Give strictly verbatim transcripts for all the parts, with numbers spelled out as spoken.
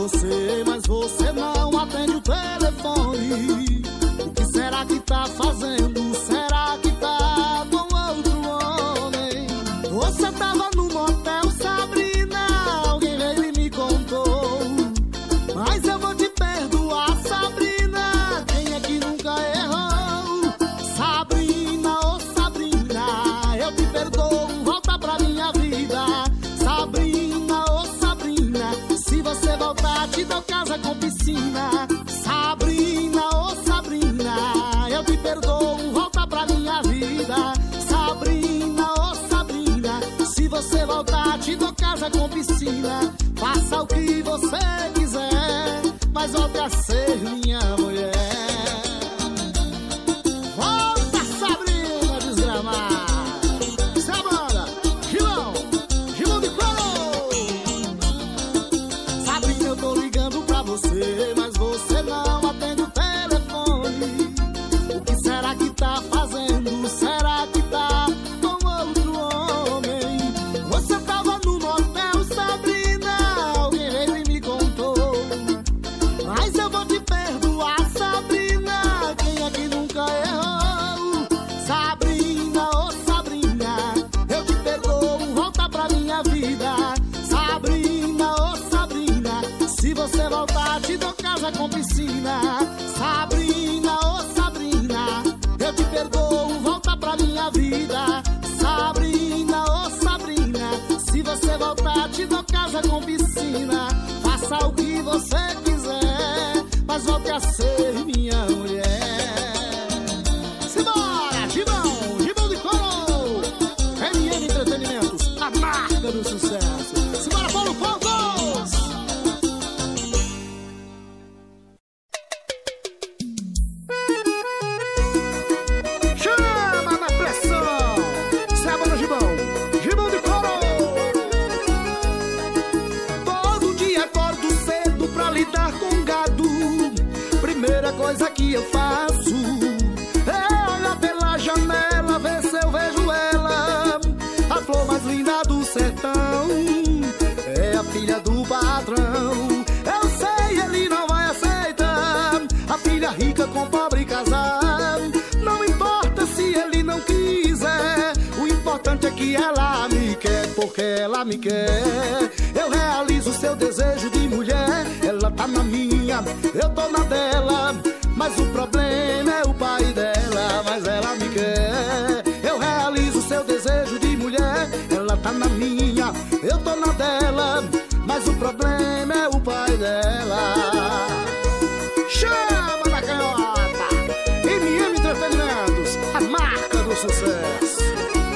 você, mas você não atende o telefone. O que será que tá fazendo? Será que tá com outro homem? Você tava no motel, Sabrina, alguém veio e me contou. Mas eu vou te perdoar, Sabrina, quem é que nunca errou? Sabrina, oh Sabrina, eu te perdoo, volta pra minha vida. Sabrina, oh Sabrina, se você voltar te dou casa com piscina. Sabrina, oh Sabrina, eu te perdoo, volta pra minha vida. Sabrina, oh Sabrina, se você voltar te dou casa com piscina. Faça o que você quiser, mas volte a ser minha mulher. Volta, Sabrina, desgramada. Essa é a banda, Gilão, Gilão de Coro. Sabrina, eu tô ligando pra você, mas você não atende o telefone. O que será que tá fazendo? Será que tá com outro homem? Você tava no motel, Sabrina, alguém veio e me contou. Mas eu vou te perdoar, Sabrina, quem é que nunca errou? Sabrina, oh Sabrina, eu te perdoo, volta pra minha vida. Sabrina, oh Sabrina, se você voltar te dou casa com piscina. Sabrina, oh Sabrina, eu te perdoo, volta pra minha vida. Sabrina, oh Sabrina, se você voltar te dou casa com piscina. Faça o que você quiser, mas volte a ser minha mulher. Simbora, Gibão, Gibão de Coro, M M Entretenimentos, a marca do sucesso. Simbora, Paulo Fogos. Chama na pressão, Seba no Gibão, Gibão de Coro. Todo dia acordo cedo pra lidar com gado. Primeira coisa que eu faço é olhar pela janela, ver se eu vejo ela. A flor mais linda do sertão é a filha do patrão. Eu sei, ele não vai aceitar a filha rica com pobre casar. Não importa se ele não quiser, o importante é que ela me quer, porque ela me quer. Eu realizo seu desejo de mulher, ela tá na minha, eu tô na dela. Mas o problema é o pai dela, mas ela me quer. Eu realizo seu desejo de mulher, ela tá na minha, eu tô na dela. Mas o problema é o pai dela. Chama na canhota, M M Entretenimentos, a marca do sucesso.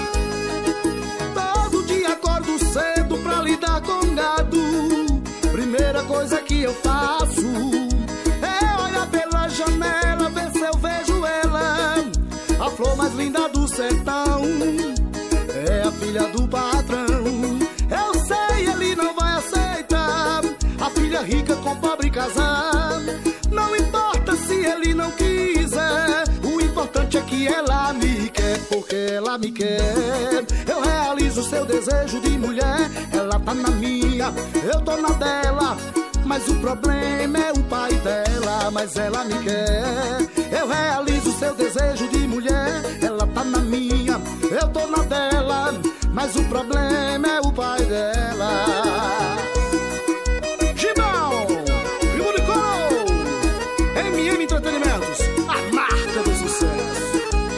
Todo dia acordo cedo pra lidar com gado. Primeira coisa que eu faço é olhar pela janela, ver se eu vejo ela. A flor mais linda do sertão é a filha do patrão. Eu sei, ele não vai aceitar a filha rica com pobre casar. Não importa se ele não quiser, o importante é que ela me quer, porque ela me quer. Eu realizo seu desejo de mulher, ela tá na minha, eu tô na dela. Mas o problema é o pai dela, mas ela me quer. Eu realizo seu desejo de mulher, ela tá na minha, eu tô na dela. Mas o problema é o pai dela. Gibão, Gibão de Coro, M M Entretenimentos, a marca do sucesso.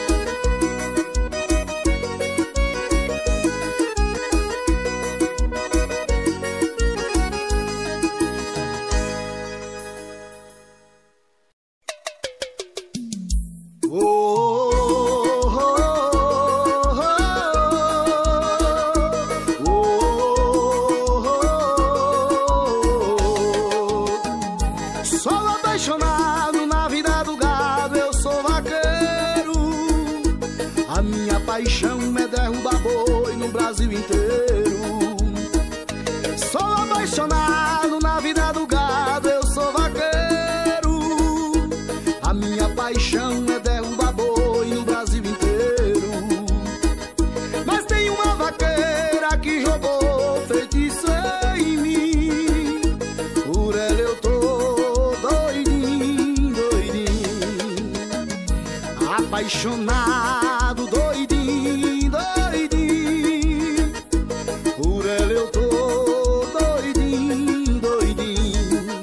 Paixão é derrubar boi no Brasil inteiro. Sou apaixonado na vida do gado, eu sou vaqueiro. A minha paixão é derrubar boi no Brasil inteiro. Mas tem uma vaqueira que jogou feitiço em mim. Por ela Apaixonado, doidinho, doidinho, por ela eu tô doidinho, doidinho.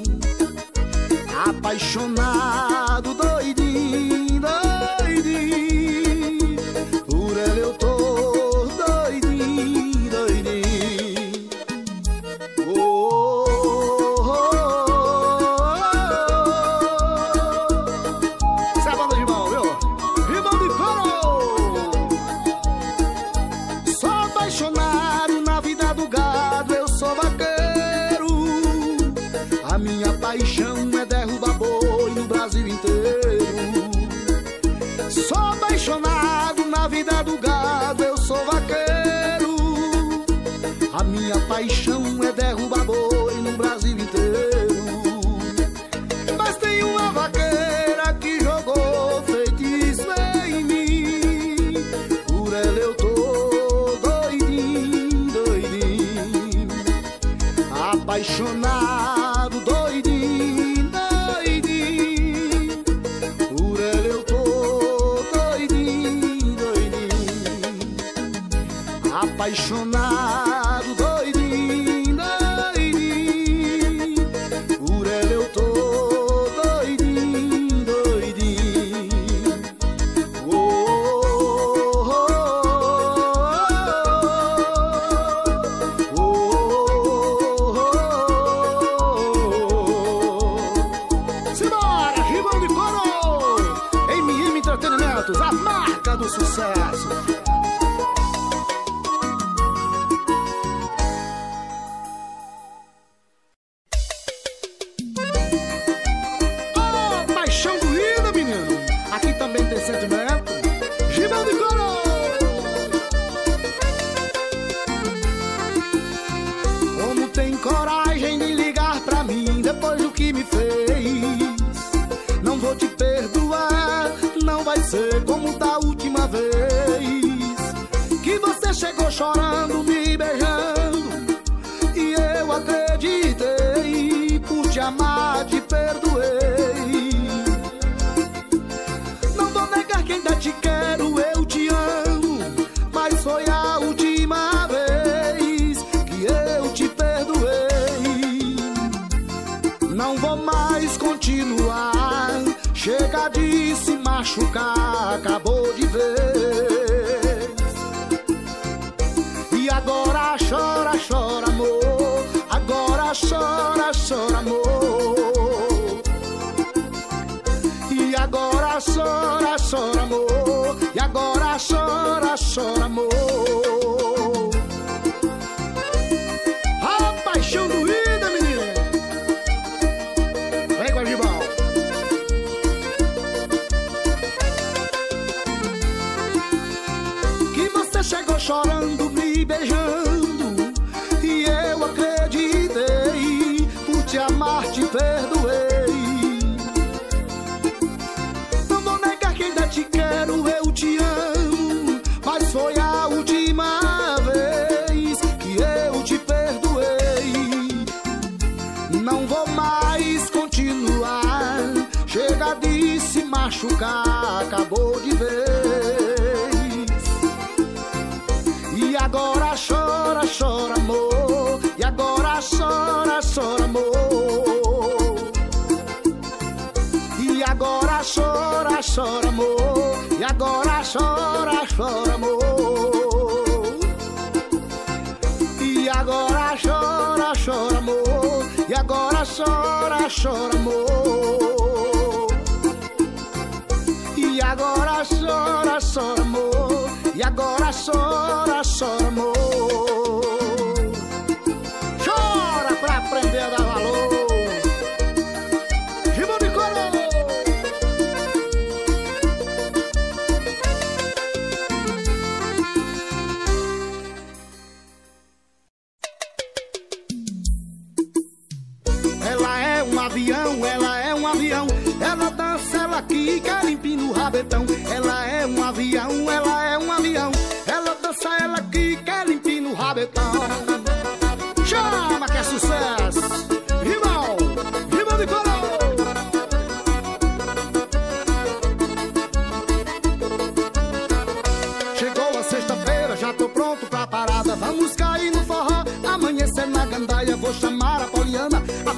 Apaixonado, doidinho, doidinho, por ela eu tô doidinho, doidinho. Oh, oh, oh, oh. Essa é a banda de mão, viu? Rimão de couro. Sou apaixonado na vida do gado, eu sou vaqueiro. A minha paixão é derrubar boi no Brasil inteiro. Sou apaixonado na vida do gado, eu sou vaqueiro. A minha paixão é derrubar boi no Brasil inteiro. Mas tem uma vaqueira que jogou feitiço em mim. Por ela eu tô doidinho, doidinho. Apaixonado, doidinho, doidinho. Por ela eu tô doidinho, doidinho. Apaixonado, doidinho, doidinho. Por ela eu tô doidinho, doidinho. Oh, oh, oh, oh, oh. Simbora, Rimão de Couro! M M Entretenimentos, a marca do sucesso. Oh, paixão doída, menino. Aqui também tem sentimento. Rimão de Couro! Como tem coragem de ligar pra mim depois do que me fez? Não vou te perdoar, não vai ser como da última vez que você chegou chorando, me beijando, e eu acreditei. Por te amar, te perdoei. Não vou negar que ainda te quero, eu te amo, mas foi a última vez que eu te perdoei. Não vou mais continuar, chega de se machucar, acabou de vez. E agora chora, chora, amor. Agora chora, chora, amor. E agora chora, chora, amor. E agora chora, chora, amor. A paixão doída, menina. Vem com a Gibão. Que você chegou chorando, me beijando, e eu acreditei. Por te amar, te perdoei. Não vou negar que ainda te quero, eu te amo, mas foi a última vez que eu te perdoei. Não vou mais continuar, chega de se machucar, acabou de vez. E agora chora, chora, amor. E agora chora, chora, amor. E agora chora, chora, amor. E agora chora, chora, amor. E agora chora, chora, amor. E agora chora, chora, amor. E agora chora, chora, amor. E agora chora, chora, amor. Chora pra aprender a dar valor. Rimão de Couro! Ela é um avião, ela é um avião. Ela dança, ela quica, limpinha no rabetão. Ela é um avião, ela é um avião. Ela dança, ela quica, limpinha no rabetão. Chama que é sucesso. Rimão, Rimão de Couro.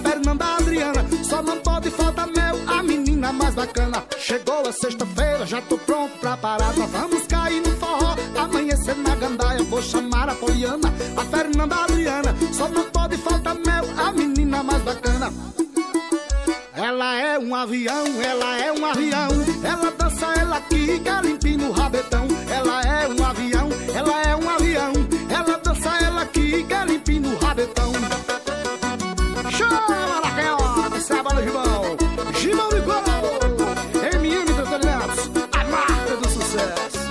Fernanda Adriana, só não pode faltar mel, a menina mais bacana. Chegou a sexta-feira, já tô pronto pra parada. Vamos cair no forró, amanhecer na gandaia. Vou chamar a Poliana, a Fernanda Adriana, só não pode faltar mel, a menina mais bacana. Ela é um avião, ela é um avião, ela dança, ela quica, limpinha no rabetão. Ela é um avião, ela é um avião, ela dança, ela quica, limpinha no rabetão. Chama na canhota, essa é a banda Gibão, Gibão de Coro, M M Entretenimentos, a marca do sucesso.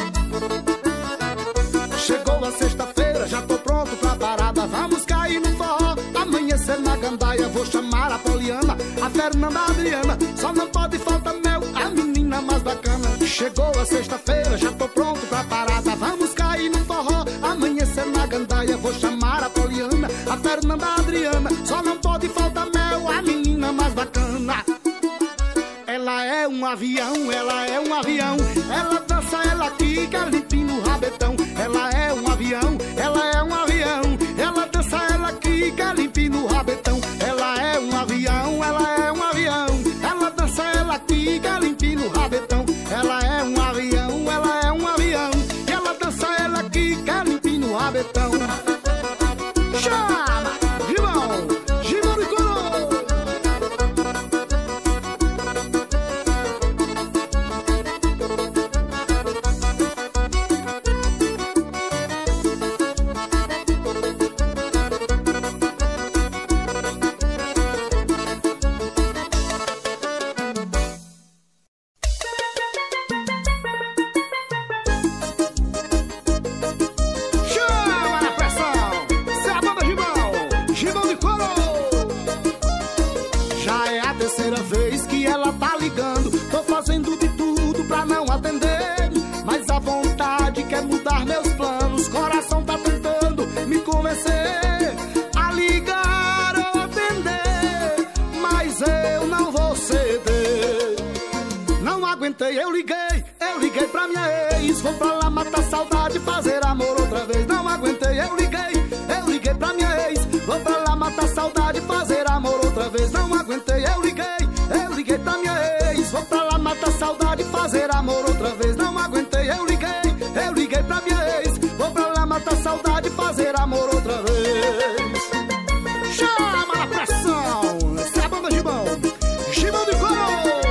Chegou a sexta-feira, já tô pronto pra parada. Vamos cair no forró, amanhecer na gandaia. Vou chamar a Poliana, a Fernanda Adriana, só não pode faltar mel, a menina mais bacana. Chegou a sexta-feira, já tô pronto pra parada. Vamos cair no forró, amanhecer na gandaia. Vou chamar a Poliana, a Fernanda Adriana, só não pode faltar mel, a menina mais bacana. Ela é um avião, ela é um avião, ela dança, ela quica, limpinha no rabetão. Ela é um avião, ela é um avião, ela dança, ela quica, limpinha no rabetão. Ela é um avião, ela é um avião, ela dança, ela quica, limpinha no rabetão. Ela é um avião, ela é um avião, ela dança, ela quica, limpinha no rabetão. Chama! Gibão! Gibão de Coro! Vez que ela tá ligando, tô fazendo de tudo pra não atender, mas a vontade quer mudar meus planos. Coração tá tentando me convencer a ligar ou atender, mas eu não vou ceder. Não aguentei, eu liguei, eu liguei pra minha ex. Vou pra lá matar saudade, fazer amor outra vez. Não aguentei, eu liguei, eu liguei pra minha ex. Vou pra lá matar saudade, fazer amor outra vez. Não aguentei, eu liguei, eu liguei pra minha ex. Vou pra lá matar saudade, fazer amor outra vez. Não aguentei, eu liguei, eu liguei pra minha ex. Vou pra lá matar saudade, fazer amor outra vez. Chama na pressão, essa é a banda Gibão, Gibão de Coro.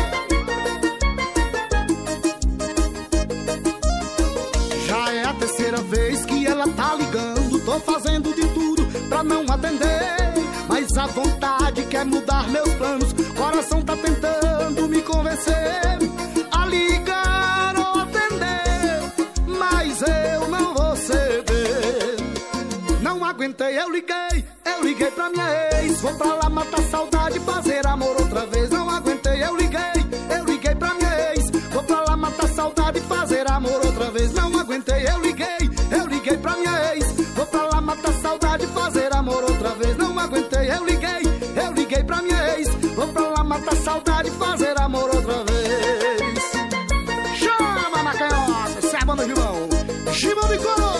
Já é a terceira vez que ela tá ligando, tô fazendo de tudo pra não atender, mas a vontade quer mudar meus planos. Coração tá tentando me convencer a ligar ou atender, mas eu não vou ceder. Não aguentei, eu liguei, eu liguei pra minha ex. Vou pra lá matar saudade, fazer amor outra vez. Não aguentei, eu liguei, eu liguei pra minha ex. Vou pra lá matar saudade, fazer amor outra vez. Não aguentei, eu liguei, eu liguei pra minha ex. Vou pra lá matar saudade, fazer amor outra vez. Não aguentei, eu liguei, eu liguei pra minha ex. Vou pra lá matar saudade, fazer amor outra vez. Chama na canhota, essa é a banda Gibão, Gibão de Coro.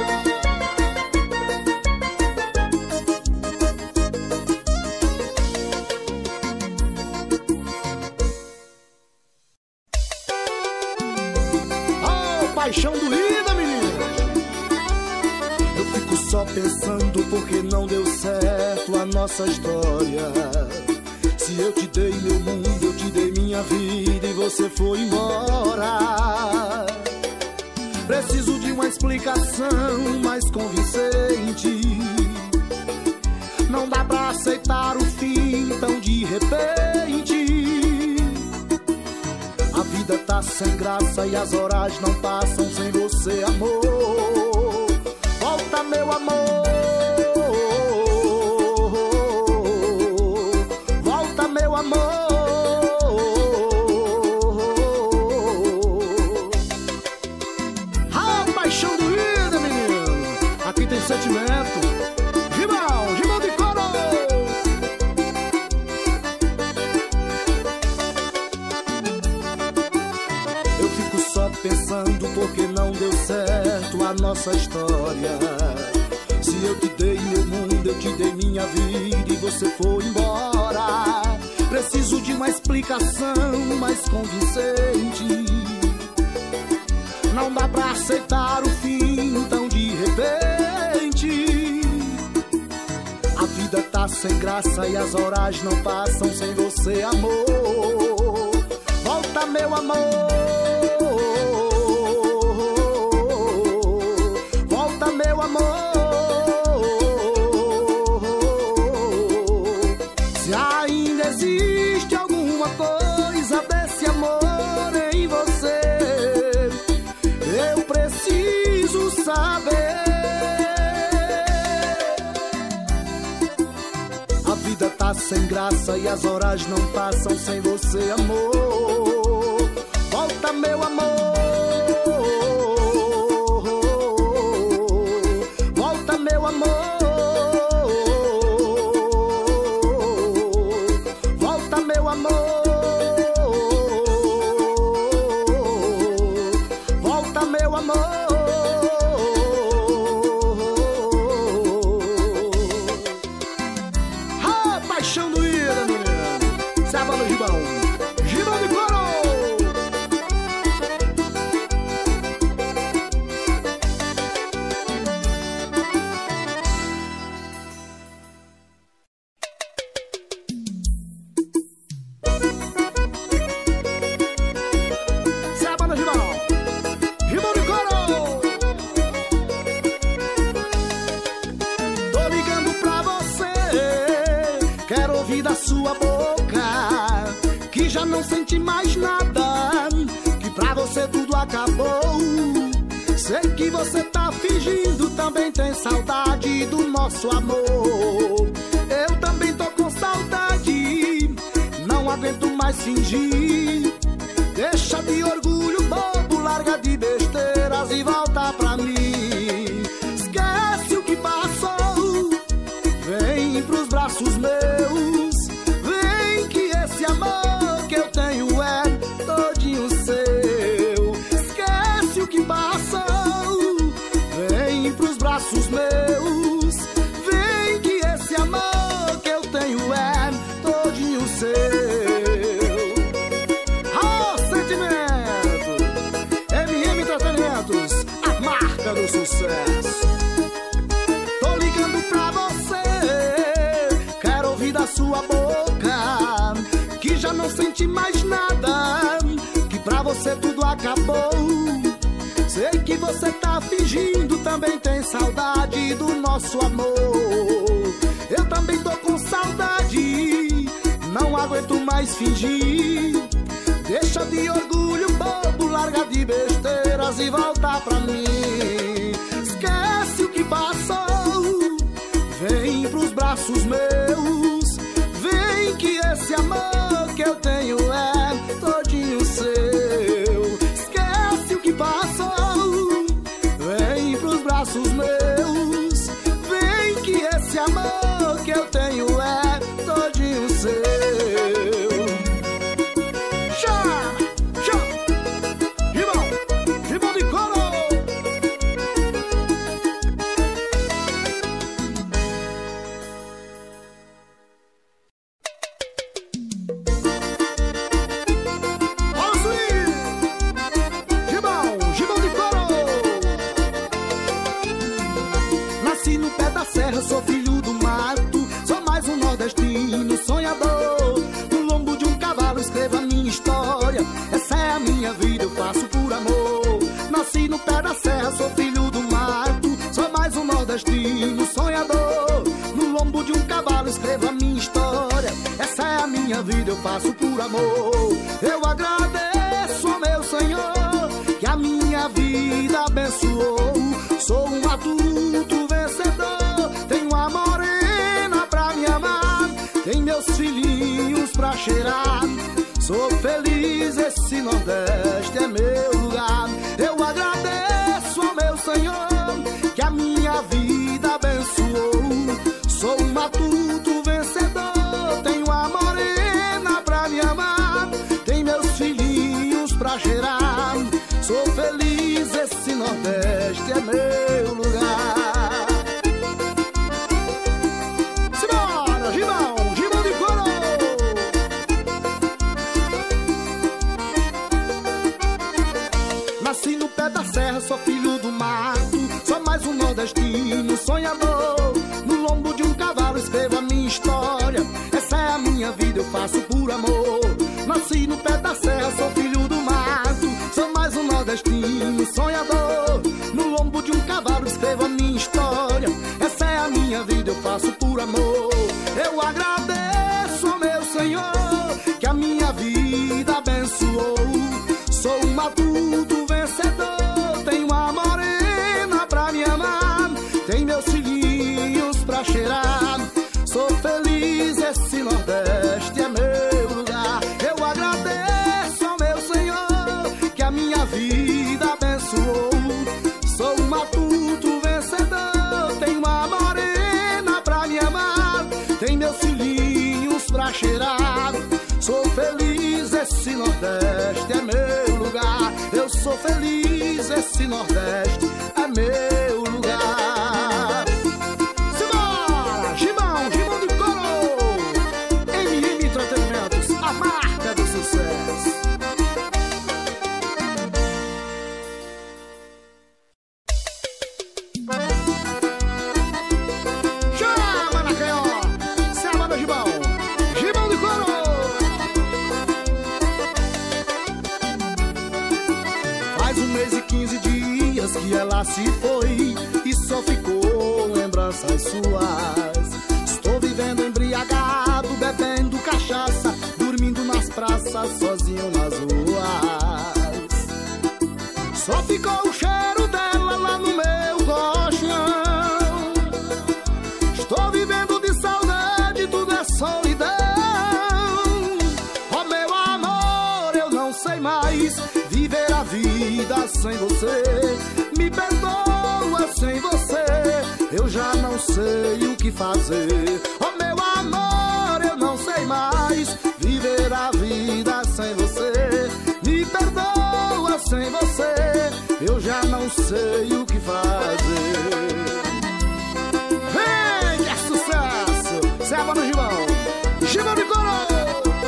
Oh, paixão doída, menino. Eu fico só pensando porque não deu certo a nossa história. Se eu te dei meu mundo, eu te dei minha vida e você foi embora. Preciso de uma explicação mais convincente. Não dá pra aceitar o fim tão de repente. A vida tá sem graça e as horas não passam sem você, amor. Volta, meu amor. Volta, meu amor. Ah, paixão doída, menino. Aqui tem sentimento. Gibão, Gibão de Coro. Eu fico só pensando porque não deu certo a nossa história. Se Se eu te dei meu mundo, eu te dei minha vida e você foi embora. Preciso de uma explicação mais convincente. Não dá pra aceitar o fim tão de repente. A vida tá sem graça e as horas não passam sem você, amor. Volta, meu amor. Volta, meu amor. Se ainda existe alguma coisa desse amor em você, eu preciso saber. A vida tá sem graça e as horas não passam sem você, amor. Volta, meu amor. Volta, meu amor. Volta, meu amor. Volta, meu amor. Ah, paixão do Ira, menino. Sábado no Gibão. Gibão de couro. Sábado no Gibão. Gibão de couro. Tô ligando pra você, quero ouvir da sua boca que já não sente mais nada, que pra você tudo acabou. Sei que você tá fingindo, também tem saudade do nosso amor. Eu também tô com saudade, não aguento mais fingir. Deixa de orgulho bobo, larga de besteiras e volta pra mim. Esquece o que passou, vem pros braços meus. Vem que esse amor que eu tenho é todinho seu. Esquece o que passou, vem pros braços meus. Vem que esse amor que eu tenho é todinho seu. Oh, sentimento, M M Entretenimentos, a marca do sucesso. Tô ligando pra você, quero ouvir da sua boca que já não sente mais nada, que pra você tudo acabou. Sei que você tá fingindo, também tem saudade do nosso amor. Eu também tô com saudade, não aguento mais fingir. Deixa de orgulho bobo, larga de besteiras e volta pra mim. Esquece o que passou, vem pros braços meus. Vem que esse amor que eu tenho é todinho seu. Esquece o que passou, vem pros braços meus. Vem que esse amor que eu tenho é todinho seu. Chama, chama, Gibão, Gibão de couro. Nasci no pé da serra, sou filho do mato. Sou mais um nordestino sonhador. No lombo de um cavalo escrevo a minha história. Essa é a minha vida, eu faço por amor. Nasci no pé da serra, sou filho do mato. Sou mais um nordestino sonhador. No lombo de um cavalo escrevo a minha história. Essa é a minha vida, eu faço por amor. Eu agradeço ao meu Senhor que a minha vida abençoou. Sou um matuto vencedor, tenho uma morena pra me amar, tem meus filhinhos pra cheirar. Sou feliz, esse Nordeste é meu lugar. Eu agradeço ao meu Senhor que a minha vida abençoou. Sou um matuto vencedor, tenho uma morena pra me amar, tem meus filhinhos pra cheirar. Sou feliz, esse Nordeste é meu lugar. minha vida eu faço por amor. Nasci no pé da serra, sou filho do mato, sou mais um nordestino sonhador. No lombo de um cavalo escrevo a minha história. Essa é a minha vida, eu faço por amor. Eu agradeço ao meu Senhor que a minha vida abençoou. Sou um matuto vencedor, tenho uma morena pra me amar, tem meus filhinhos pra cheirar. Sou feliz, esse Nordeste é meu lugar. Eu agradeço ao meu Senhor que a minha vida abençoou. Sou um matuto vencedor, tenho uma morena pra me amar, tem meus filhinhos pra cheirar. Sou feliz, esse Nordeste é meu lugar. Eu sou feliz, esse Nordeste é meu lugar. Simbora! Gibão, Gibão de Couro, M M Entretenimentos, a marca do sucesso. Chama na canhó, Selva do Gibão, Gibão de Couro. Faz um mês e quinze dias que ela se foi e só ficou lembranças suas. Estou vivendo embriagado, bebendo cachaça, dormindo nas praças, sozinho nas ruas. Só ficou o cheiro dela lá no meu colchão. Estou vivendo de saudade, tudo é solidão. Oh meu amor, eu não sei mais viver a vida sem você. Me perdoa, sem você eu já não sei o que fazer. Oh meu amor, eu não sei mais viver a vida sem você. Me perdoa, sem você eu já não sei o que fazer. Vem, que é sucesso! Selva no Gibão, Gibão de Couro.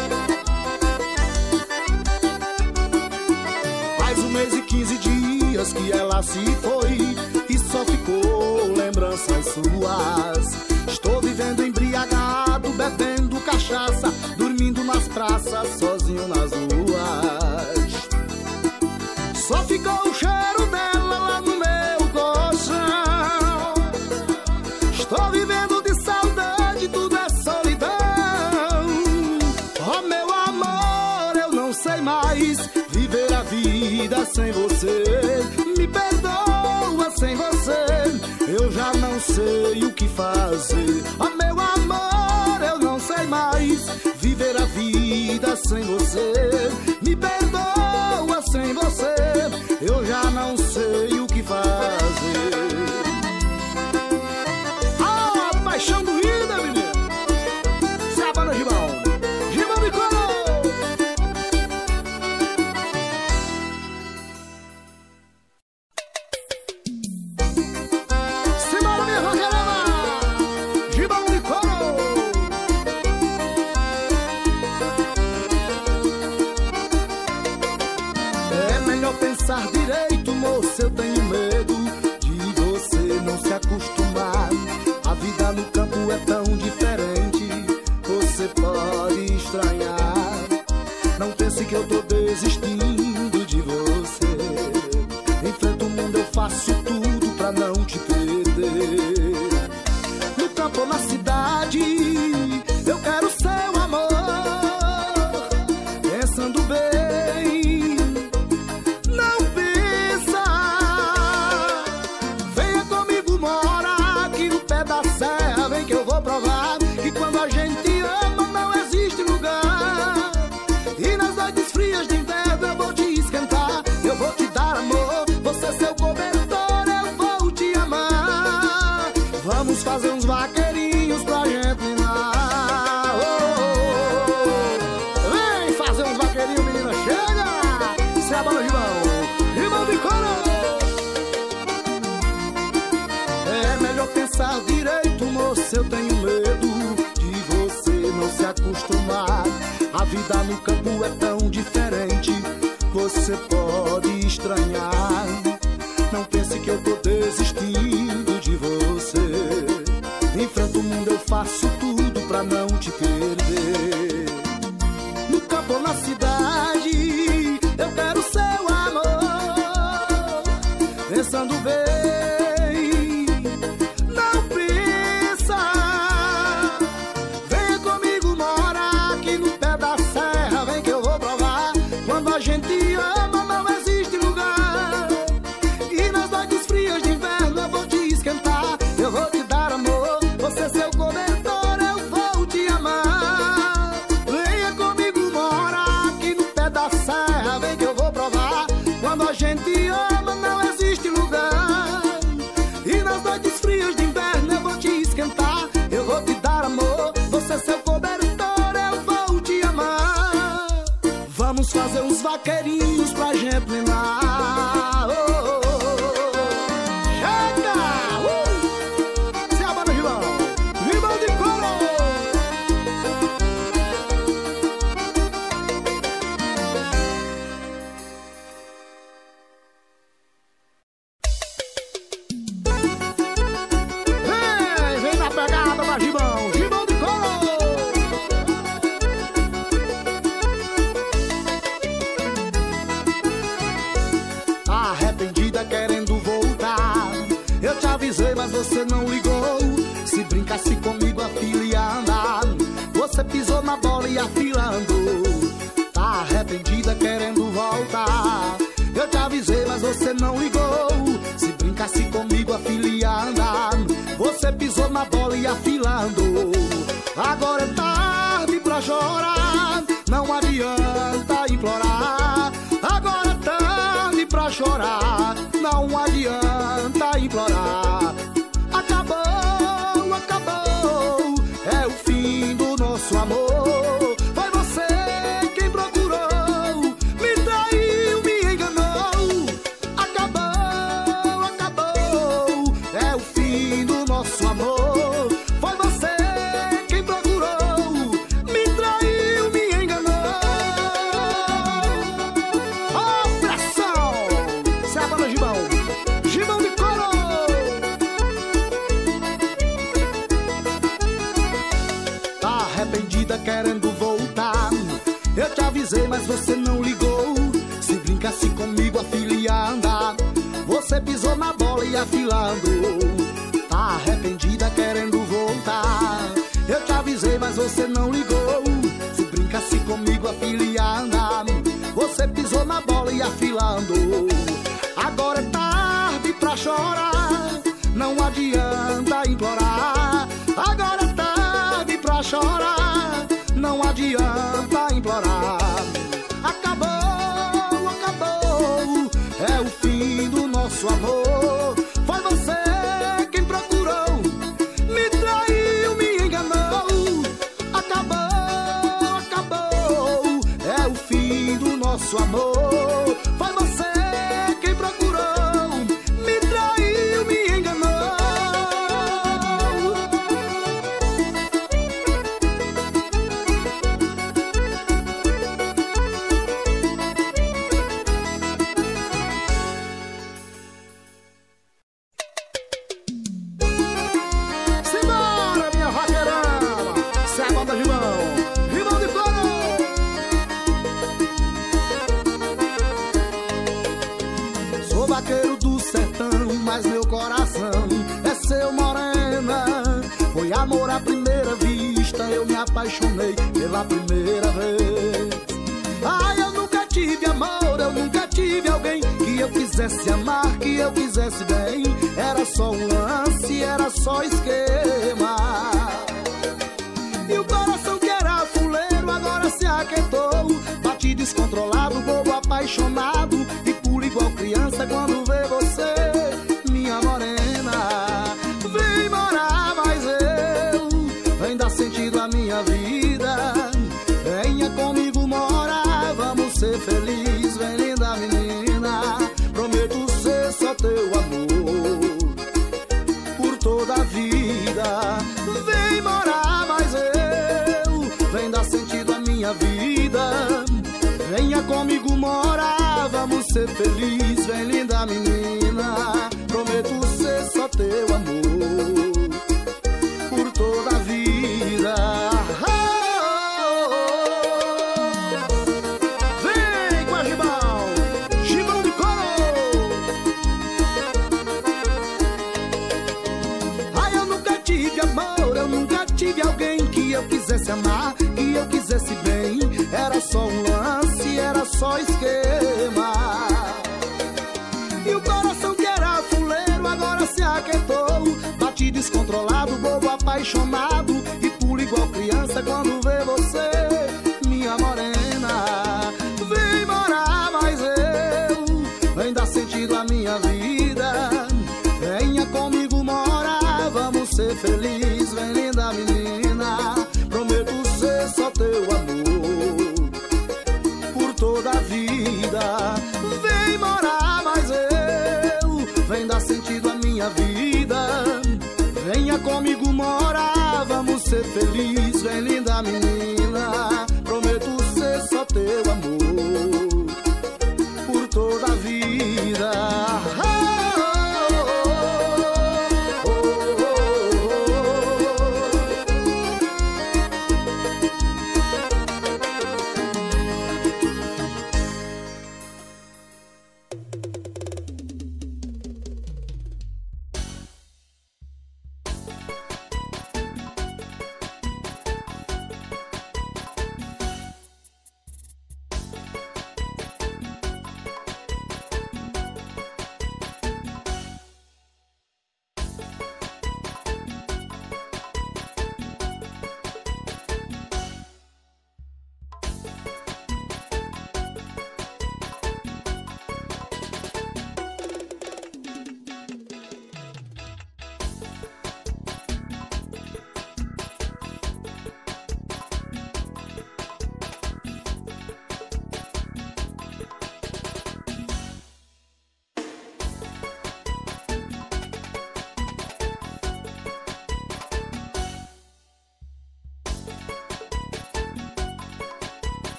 Faz um mês e quinze dias que ela se foi e só ficou lembranças suas. Estou vivendo embriagado, bebendo cachaça, dormindo nas praças, sozinho nas ruas. Só ficou o cheiro dela lá no meu colchão. Estou vivendo de saudade, tudo é solidão. Oh meu amor, eu não sei mais viver a vida sem você. Me perdoa, sem você eu já não sei o que fazer. Oh meu amor, eu não sei mais viver a vida sem você. Me perdoa, sem você eu já não sei o que fazer. Ah, paixão doída, menina. Selva no Gibão, Gibão de Couro. Simbora, minha roqueirada, Gibão de Couro. É melhor pensar direito, moço, eu tenho medo de você não se acostumar. A vida no campo é tão diferente, você pode estranhar. Não pense que eu tô desistindo de você. Enfrento o mundo, eu faço tudo pra não te perder. No campo ou na cidade, eu quero seu amor. Pensando bem, não pensa. Venha comigo morar aqui no pé da serra. Vem que eu vou provar que quando a gente ama não existe lugar. E nas noites frias de inverno eu vou te esquentar. Eu vou te dar amor, você seu cobertor, eu vou te amar. Vamos fazer uns vaqueirinhos pra gente minar. Oh, oh, oh. Vem fazer uns vaqueirinhos, menina, chega! Selva no Gibão, Gibão de Couro. É melhor pensar direito, moço, eu tenho medo de você não se acostumar. A vida no campo é tão diferente, você pode estranhar. Não pense que eu tô desistindo de você. Enfrento o mundo, eu faço tudo pra não te perder. Vamos fazer uns vaqueirinhos pra gente treinar. Oh, oh, oh. Chega! Uh! Se abana, Gibão! Gibão de couro! Vem, vem na pegada, vai, Gibão! Gibão de couro! Arrependida querendo voltar, eu te avisei, mas você não ligou. Se brincasse comigo a fila ia andar, você pisou na bola e afilando. Tá arrependida querendo voltar, eu te avisei, mas você não ligou. Se brincasse comigo a fila ia andar, você pisou na bola e afilando. Agora é tarde pra chorar, não adianta implorar. Agora é tarde pra chorar, não adianta implorar. Acabou, acabou, é o fim do nosso amor. Foi você quem procurou, me traiu, me enganou. Acabou, acabou, é o fim do nosso amor. Foi você quem procurou, me traiu, me enganou. Oh, pressão! Se abana, Gibão! Gibão de couro! Tá arrependida querendo voltar, eu te avisei, mas você não ligou. Se brincasse comigo a fila ia andar, você pisou na bola e afilando. Tá arrependida querendo voltar, eu te avisei, mas você não ligou. Se brincasse comigo a fila ia andar, você pisou na bola e afilando. Agora é tarde pra chorar, não adianta implorar. Agora é tarde pra chorar, não adianta implorar. Acabou, acabou, é o fim do nosso amor. Foi você quem procurou, me traiu, me enganou. Acabou, acabou, é o fim do nosso amor. Foi você quem procurou, me traiu, me enganou. Simbora, minha vaqueirama! Se a banda Gibão! Gibão de couro! Sou vaqueiro do sertão, mas meu coração é seu, morena. Foi amor à primeira vista, eu me apaixonei pela primeira vez. Ai, eu nunca tive amor, eu nunca tive alguém que eu quisesse amar, que eu quisesse bem. Era só um lance, era só esquema. E o coração que era fuleiro agora se aquietou. Bate descontrolado, bobo apaixonado, e pula igual criança quando vê você, minha morena. Vem morar mais eu, vem dar sentido à minha vida. Venha comigo morar, vamos ser felizes. Vem, linda menina, prometo ser só teu amor por toda a vida. Vem morar mais eu, vem dar sentido à minha vida. Venha comigo morar, vamos ser felizes. Vem, linda menina, prometo ser só teu amor por toda a vida. Vem com a Gibão, Gibão de couro. Ai, eu nunca tive amor, eu nunca tive alguém que eu quisesse amar, que eu quisesse bem. Era só um lance, era só esquema. E o coração que era fuleiro agora se aquietou. Bate descontrolado, bobo apaixonado, e pula igual criança quando vê você, minha morena. Vem morar mais eu, vem dar sentido à minha vida. Venha comigo morar, vamos ser felizes. Vem, linda menina, prometo ser só teu amor por toda comigo mora, vamos ser felizes, vem linda menina.